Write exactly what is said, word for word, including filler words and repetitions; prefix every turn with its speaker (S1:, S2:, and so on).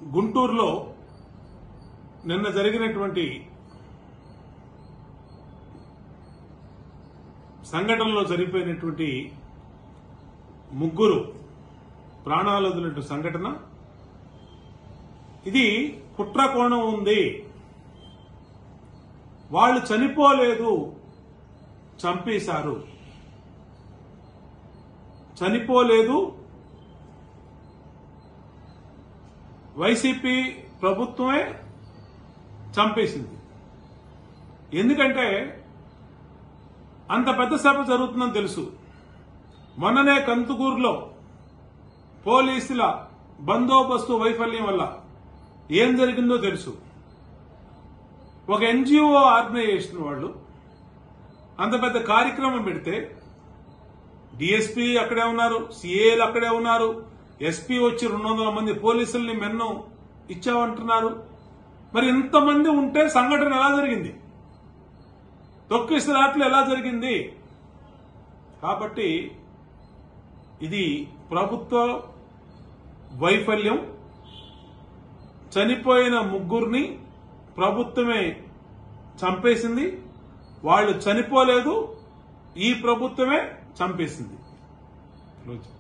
S1: గుంటూరులో నిన్న జరిగినటువంటి సంఘటనలో జరిగిపోయినటువంటి ముగ్గురు ప్రాణాలు వదిలిన సంఘటన ఇది కుట్ర కోణం ఉంది. వాళ్ళు చనిపోలేదు, చంపేశారు. చనిపోలేదు, వైసీపీ ప్రభుత్వమే చంపేసింది. ఎందుకంటే అంత పెద్ద సభ జరుగుతుందని తెలుసు. మొన్ననే కందుకూరులో పోలీసుల బందోబస్తు వైఫల్యం వల్ల ఏం జరిగిందో తెలుసు. ఒక ఎన్జిఓ ఆర్గనైజేషన్ వాళ్ళు అంత పెద్ద కార్యక్రమం పెడితే డిఎస్పీ అక్కడే ఉన్నారు, సిఏలు అక్కడే ఉన్నారు, ఎస్పీ వచ్చి రెండు వందల మంది పోలీసుల్ని మెన్ను ఇచ్చామంటున్నారు. మరి ఇంతమంది ఉంటే సంఘటన ఎలా జరిగింది? తొక్కిసలాట్లు ఎలా జరిగింది? కాబట్టి ఇది ప్రభుత్వ వైఫల్యం. చనిపోయిన ముగ్గురిని ప్రభుత్వమే చంపేసింది. వాళ్ళు చనిపోలేదు, ఈ ప్రభుత్వమే చంపేసింది.